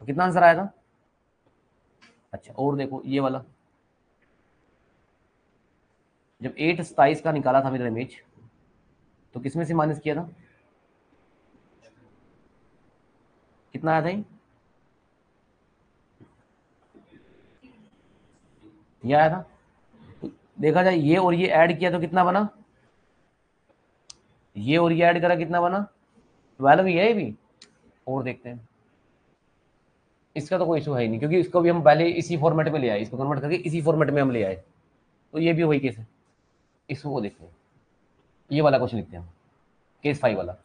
कितना आंसर आया था? अच्छा, और देखो ये वाला, जब 8 27 का निकाला था मेरा इमेज, तो किसमें से माइनस किया था? कितना आया था ये आया था। तो देखा जाए ये और ये ऐड किया तो कितना बना? ये और ये ऐड करा कितना बना? 12 ही है ये भी। और देखते हैं, इसका तो कोई इशू है ही नहीं, क्योंकि इसको भी हम पहले इसी फॉर्मेट में ले आए, इसको कन्वर्ट करके इसी फॉर्मेट में हम ले आए, तो ये भी वही केस है। इसको देखते हैं, ये वाला क्वेश्चन लिखते हैं हम, केस 5 वाला।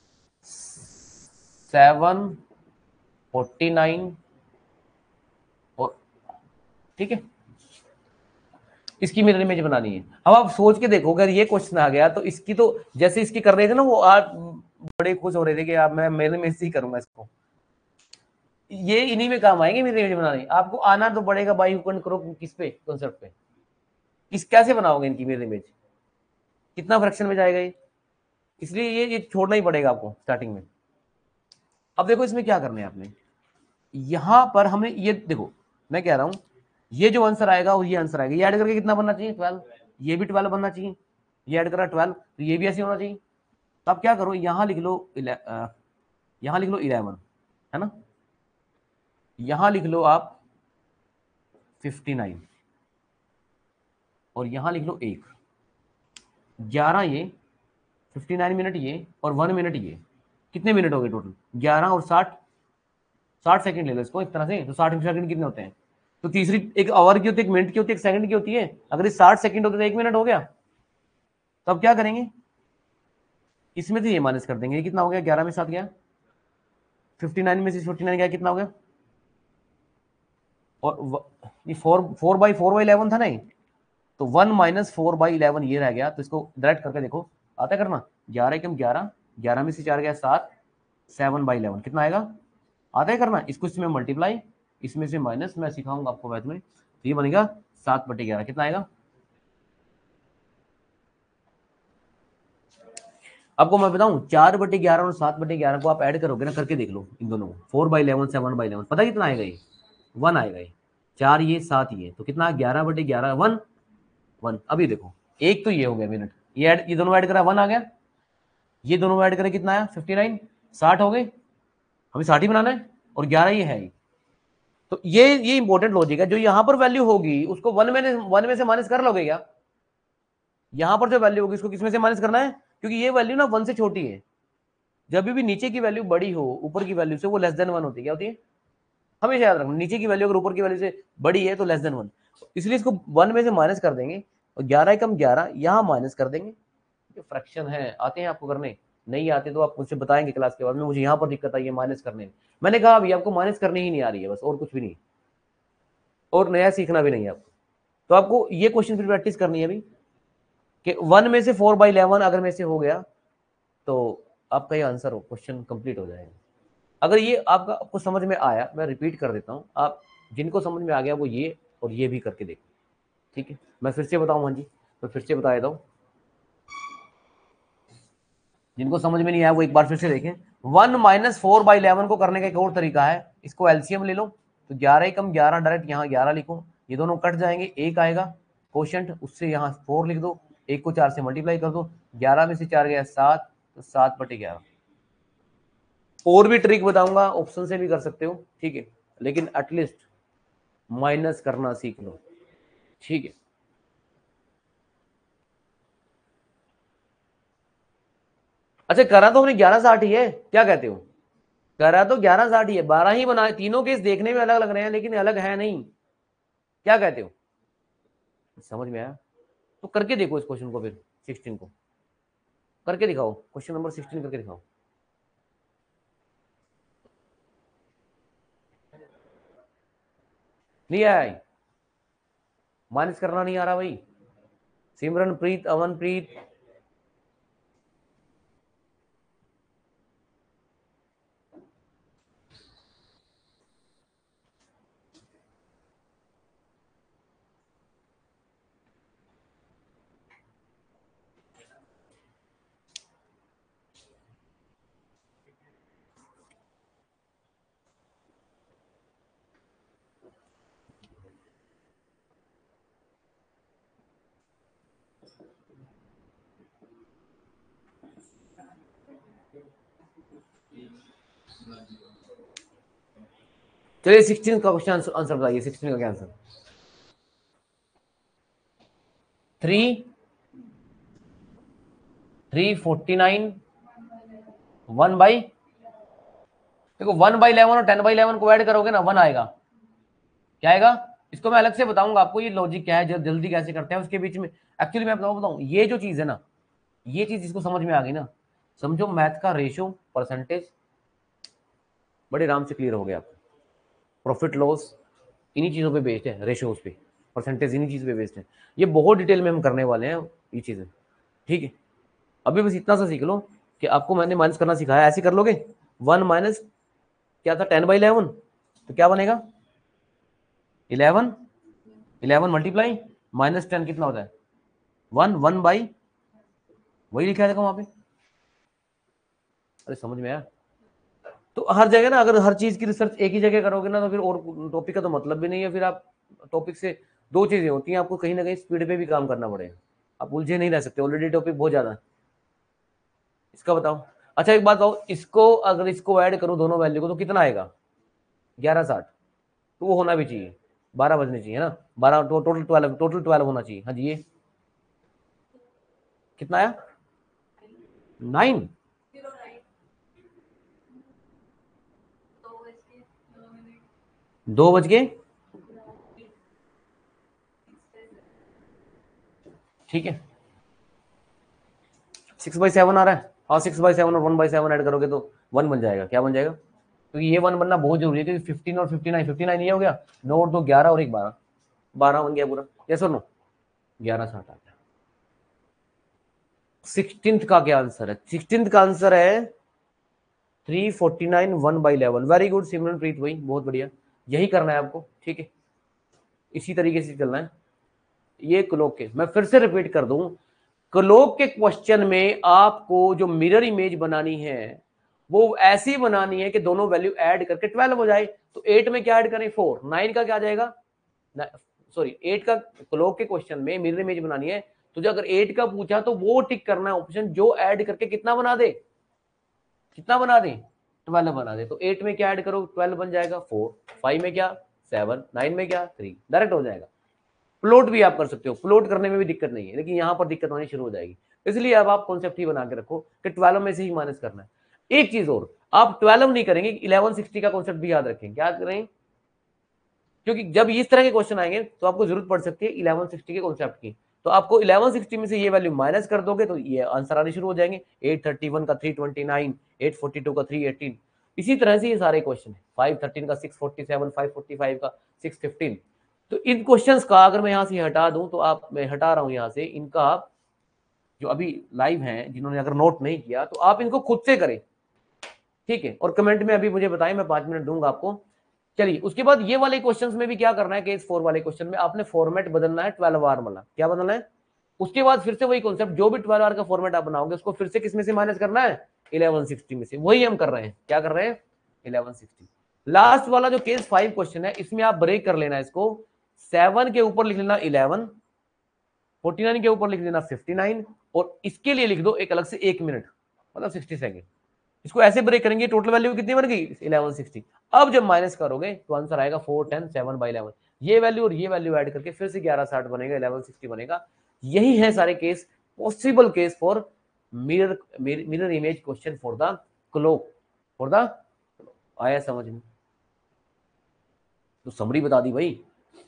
749 और, ठीक है, इसकी मिरर इमेज बनानी है। अब आप सोच के देखो, अगर ये क्वेश्चन आ गया तो इसकी तो, जैसे इसकी कर रहे थे ना वो, आप बड़े खुश हो रहे थे कि आप मैं मिरर इमेज से ही करूंगा इसको, ये इन्हीं में काम आएंगे मिरर इमेज बनाने। आपको आना तो पड़ेगा बाई हुक एंड क्रोक, किस पे, कॉन्सेप्ट पे। किस कैसे बनाओगे इनकी मिरर इमेज, कितना फ्रैक्शन में जाएगा ये, इसलिए ये छोड़ना ही पड़ेगा आपको स्टार्टिंग में। अब देखो इसमें क्या करना है आपने, यहां पर हमें ये देखो, मैं कह रहा हूं ये जो आंसर आएगा और ये आंसर आएगा, ये ऐड करके कितना बनना चाहिए? 12। ये भी 12 बनना चाहिए, ये ऐड करा 12, तो ये भी ऐसे होना चाहिए। तो आप क्या करो, यहां लिख लो यहां लिख लो 11, है ना, यहां लिख लो आप 59, और यहां लिख लो 1, 11 ये, 59 मिनट ये, और 1 मिनट ये, कितने मिनट हो गए टोटल? 11 और 60, 60 सेकंड ले लो इसको इस तरह से, तो 60 सेकंड कितने होते हैं? तो तीसरी, एक आवर की होती है, एक मिनट की होती है, एक सेकंड की होती है। अगर ये 60 सेकंड होते तो 1 मिनट हो गया। तो अब क्या करेंगे, इसमें से ये माइनस कर देंगे, ये कितना हो गया? 11 में 7 गया, 59 में से 59 गया, कितना हो गया? और ये 4/4/11 था नहीं, तो 1 - 4/11 ये रह गया। तो इसको डायरेक्ट करके देखो, आता है करना, 11 एकम 11, 11 में से 4 गया 7, 7/11 कितना आएगा? आता है करना, इसको इसमें मल्टीप्लाई, इसमें से माइनस, मैं सिखाऊंगा आपको मैथ में, तो ये बनेगा 7/11, कितना आएगा? आपको मैं बताऊं, 4/11 और 7/11 को आप ऐड करोगे ना, करके देख लो इन दोनों को, 4/11 7/11, पता कितना आएगा? ये 1 आएगा, ये 4 ये 7 ये, तो कितना? 11/11 1 1। अभी देखो, एक तो ये हो गया मिनट, ये दोनों ऐड करा 1 आ गया, ये दोनों ऐड करे कितना आया? 59, 60 हो गए, हमें 60 ही बनाना है, और 11 ये है। तो ये इंपॉर्टेंट लॉजिक है, जो यहां पर वैल्यू होगी उसको 1 में से माइनस कर लोगे क्या? यहां पर जो वैल्यू होगी उसको किसमें से माइनस करना है? क्योंकि ये वैल्यू ना 1 से छोटी है। जब भी नीचे की वैल्यू बड़ी हो ऊपर की वैल्यू से, वो लेस देन 1 होती है। क्या होती है? हमेशा याद रखना, नीचे की वैल्यू अगर ऊपर की वैल्यू से बड़ी है तो लेस देन 1, इसलिए इसको 1 में से माइनस कर देंगे, और 11 एकम 11 यहां माइनस कर देंगे। जो फ्रैक्शन है आते हैं आपको करने, नहीं आते तो आप मुझसे बताएंगे क्लास के बाद में, मुझे यहाँ पर दिक्कत आई है माइनस करने में। मैंने कहा अभी आपको माइनस करनी ही नहीं आ रही है, बस, और कुछ भी नहीं, और नया सीखना भी नहीं है आपको। तो आपको ये क्वेश्चन फिर प्रैक्टिस करनी है अभी, कि 1 में से 4/11 अगर में से हो गया तो आपका ये आंसर हो, क्वेश्चन कंप्लीट हो जाएगा। अगर ये आपको समझ में आया, मैं रिपीट कर देता हूँ, आप जिनको समझ में आ गया वो ये और ये भी करके देखो, ठीक है? मैं फिर से बताऊँ, हाँ जी, मैं फिर से बता देता हूँ, जिनको समझ में नहीं आया वो एक बार फिर से देखें। 1 - 4/11 को करने का एक और तरीका है, इसको एलसीएम ले लो, तो 11 एकम 11 डायरेक्ट यहाँ 11 लिखो, ये दोनों कट जाएंगे, एक आएगा क्वोशिएंट, उससे यहाँ 4 लिख दो, एक को 4 से मल्टीप्लाई कर दो, 11 में से 4 गया 7, तो 7/11। और भी ट्रिक बताऊंगा, ऑप्शन से भी कर सकते हो, ठीक है, लेकिन एटलीस्ट माइनस करना सीख लो, ठीक है? अच्छा, करा तो हमने 11/60 ही है, क्या कहते हो? करा तो 11/60 ही है, 12 ही बनाए, तीनों केस देखने में अलग लग रहे हैं लेकिन अलग है नहीं, क्या कहते हो? समझ में आया? तो करके देखो इस क्वेश्चन को, फिर 16 को करके दिखाओ, क्वेश्चन नंबर 16 करके दिखाओ। नहीं आया, माइनस करना नहीं आ रहा भाई। सिमरनप्रीत, अमनप्रीत, चलिए 16 का क्वेश्चन आंसर बताइए, 16 का क्या आंसर? 349 1/, देखो 1/11 और 10/11 को ऐड करोगे ना 1 आएगा। क्या आएगा? इसको मैं अलग से बताऊंगा आपको, ये लॉजिक क्या है, जल्दी कैसे करते हैं उसके बीच में। एक्चुअली मैं आपको बताऊं, ये जो चीज है ना, ये चीज इसको समझ में आ गई ना, समझो मैथ का रेशो, परसेंटेज बड़े आराम से क्लियर हो गया आपको। प्रॉफिट लॉस इन्हीं चीजों पे बेस्ड है, रेशियोज पे, परसेंटेज इन्हीं चीज पे बेस्ड है। ये बहुत डिटेल में हम करने वाले हैं ये चीजें, ठीक है। अभी बस इतना सा सीख लो कि आपको मैंने माइनस करना सिखाया, ऐसे कर लोगे। 1 माइनस क्या था, 10/11, तो क्या बनेगा 11, 11 मल्टीप्लाई -10 कितना होता है 1, 1/, वही लिखा है देखो वहां पे। अरे समझ में आया? तो हर जगह ना, अगर हर चीज की रिसर्च एक ही जगह करोगे ना, तो फिर और टॉपिक का तो मतलब भी नहीं है। फिर आप टॉपिक से दो चीजें होती हैं, आपको कहीं ना कहीं स्पीड पे भी काम करना पड़ेगा, आप उलझे नहीं रह सकते, ऑलरेडी टॉपिक बहुत ज्यादा है। इसका बताओ। अच्छा एक बात बताओ, इसको अगर इसको ऐड करूं दोनों वैल्यू को तो कितना आएगा 1160, तो वो होना भी चाहिए 12 बजने चाहिए ना, 12 टोटल 12, टोटल 12 होना चाहिए। हाँ जी, ये कितना आया 9, 2 बज के, ठीक है 6/7 आ रहा है। हाँ 6/7 और 1/7 ऐड करोगे तो 1 बन जाएगा। क्या बन जाएगा? क्योंकि ये 1 बनना बहुत जरूरी है, क्योंकि 15 और 59, 59 ये हो गया, 9 और 2 11 और 1 12, 12 बन गया पूरा। यस और नो? 1160 आ गया। 16th का क्या आंसर है? 16th का आंसर है 349 1/11। वेरी गुड सिमरनप्रीत भाई, बहुत बढ़िया, यही करना है आपको, ठीक है, इसी तरीके से चलना है। ये क्लोक के, मैं फिर से रिपीट कर दूं, क्लोक के क्वेश्चन में आपको जो मिरर इमेज बनानी है वो ऐसी बनानी है कि दोनों वैल्यू ऐड करके 12 हो जाए। तो 8 में क्या ऐड करें 4, 9 का क्या आ जाएगा, सॉरी 8 का, क्लोक के क्वेश्चन में मिरर इमेज बनानी है, तो जो अगर 8 का पूछा तो वो टिक करना है ऑप्शन जो ऐड करके कितना बना दे, कितना बना दे 12 बना दे। तो 8 में क्या ऐड करो 12 बन जाएगा 4, 5 में क्या 7, 9 में क्या 3, डायरेक्ट हो जाएगा। प्लॉट भी आप कर सकते हो, प्लॉट करने में भी दिक्कत नहीं है, लेकिन यहां पर दिक्कत होनी शुरू हो जाएगी। इसलिए अब आप कॉन्सेप्ट ही बना के रखो कि 12 में से ही माइनस करना है। एक चीज और, आप 12 नहीं करेंगे, 1160 का कॉन्सेप्ट भी याद रखें। क्या करें? क्योंकि जब इस तरह के क्वेश्चन आएंगे तो आपको जरूरत पड़ सकती है 1160 के कॉन्सेप्ट की। तो आपको 1160 में से ये वैल्यू माइनस कर दोगे तो ये आंसर आने शुरू हो जाएंगे। 831 का 329, 842 का 318, इसी तरह से ये सारे क्वेश्चन है। 513 का 647, 545 का 615। तो इन क्वेश्चंस का अगर मैं यहाँ से हटा दूं, तो आप, मैं हटा रहा हूं यहाँ से इनका, जो अभी लाइव हैं जिन्होंने अगर नोट नहीं किया तो आप इनको खुद से करें, ठीक है, और कमेंट में अभी मुझे बताएं, मैं 5 मिनट दूंगा आपको। चलिए उसके बाद ये वाले क्वेश्चंस में भी क्या करना है, केस 4 वाले क्वेश्चन में आपने फॉर्मेट बदलना है 12 आर वाला। क्या बदलना है? उसके बाद फिर से वही कॉन्सेप्ट, जो भी 12 आर का फॉर्मेट आप बनाओगे उसको फिर से किसमें से माइनस करना है 1160 में से। वही हम कर रहे हैं, क्या कर रहे हैं 1160। लास्ट वाला जो केस 5 क्वेश्चन है, इसमें आप ब्रेक कर लेना इसको, 7 के ऊपर लिख लेना 11, 49 के ऊपर लिख लेना 59, और इसके लिए लिख दो एक अलग से 1 मिनट, मतलब 60 सेकेंड। इसको ऐसे ब्रेक करेंगे, टोटल वैल्यू कितनी बन गई 1160। अब जब माइनस करोगे तो आंसर आएगा 410 7/11। ये वैल्यू और ये वैल्यू ऐड करके फिर से 1160 बनेगा, 1160 बनेगा। यही है सारे case, possible case for mirror mirror image question for the clock, for the, आया समझ में? तो समरी बता दी भाई।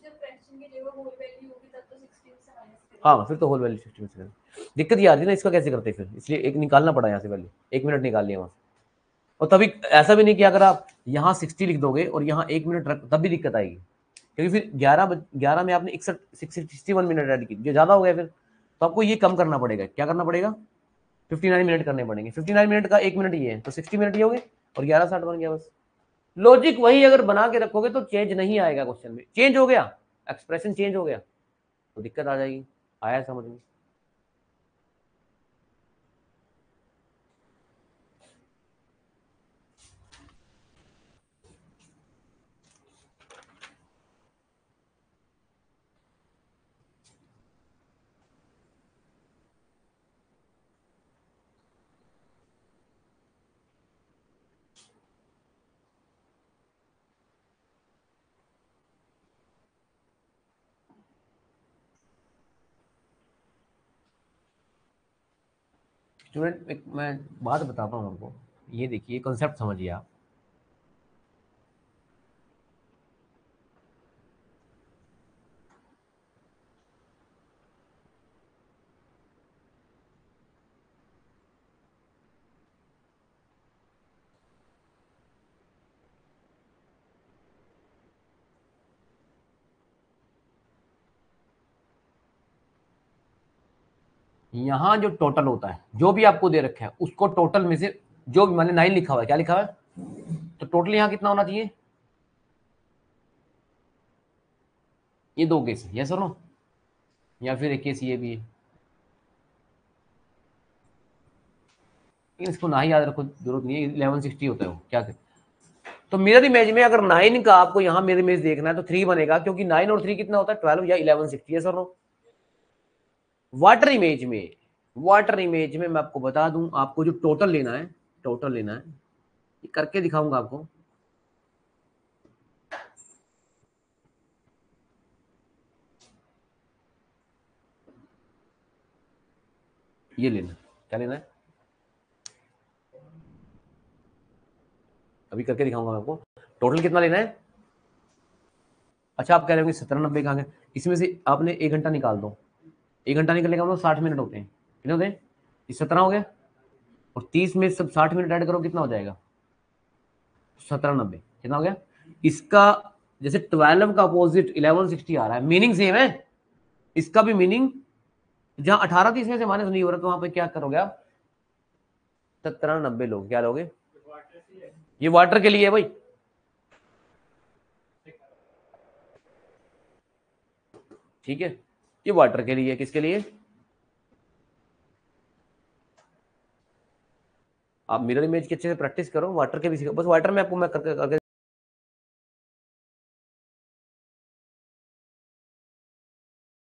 हाँ फिर तो होल वैल्यू 60 में से दिक्कत ये आ रही है ना, इसका कैसे करते फिर, इसलिए एक निकालना पड़ा यहाँ से वैल्यू, 1 मिनट निकाल लिया वहां से। और तभी ऐसा भी नहीं कि अगर आप यहाँ 60 लिख दोगे और यहाँ 1 मिनट रख, तब भी दिक्कत आएगी, क्योंकि फिर 11 में आपने 61 मिनट ऐड की, जो ज्यादा हो गया फिर। तो आपको ये कम करना पड़ेगा, क्या करना पड़ेगा 59 मिनट करने पड़ेंगे। 59 मिनट का 1 मिनट ये है, तो 60 मिनट ये हो गए और 1160 बन गया बस। लॉजिक वही अगर बना के रखोगे तो चेंज नहीं आएगा क्वेश्चन में, चेंज हो गया एक्सप्रेशन चेंज हो गया तो दिक्कत आ जाएगी। आया समझ में? स्टूडेंट एक मैं बात बताता हूँ आपको, ये देखिए कॉन्सेप्ट समझिए आप। यहाँ जो टोटल होता है, जो भी आपको दे रखा है उसको टोटल में से, जो भी मैंने 9 लिखा हुआ है, क्या लिखा हुआ है, तो टोटल यहाँ कितना होना चाहिए, ये 2 केस है, यस और नो, या फिर एक केस ये भी है, लेकिन इसको ना ही याद रखो, जरूरत नहीं है, 1160 होता है वो, क्या कर। तो मिरर इमेज में अगर 9 का आपको यहाँ मिरर इमेज देखना है तो 3 बनेगा, क्योंकि 9 और 3 कितना होता है, 12 या 1160, यस और नो। वाटर इमेज में, वाटर इमेज में मैं आपको बता दूं, आपको जो टोटल लेना है, टोटल लेना है, ये करके दिखाऊंगा आपको, ये लेना, क्या लेना है, अभी करके दिखाऊंगा मैं आपको, टोटल कितना लेना है। अच्छा आप कह रहे हो कि 1790 कहाँ गए, इसमें से आपने 1 घंटा निकाल दो, 1 घंटा निकलने का मतलब 60 मिनट होते हैं, कितने होते हैं, ये 17 हो गया, और 30 में सब 60 मिनट ऐड करो, कितना हो जाएगा, 1790, कितना हो गया इसका। जैसे 12 का अपोजिट 1160 आ रहा है, मीनिंग सेम है, इसका भी मीनिंग, जहां 18 30 में से माइनस नहीं हो रहा, तो वहां पे क्या करोगे आप, 1790 लोग, क्या लोगे, ये वाटर के लिए है भाई, ठीक है, ये वाटर के लिए, किसके लिए, आप मिरर इमेज की अच्छे से प्रैक्टिस करो, वाटर के भी सीखो, बस वाटर में आपको मैं करके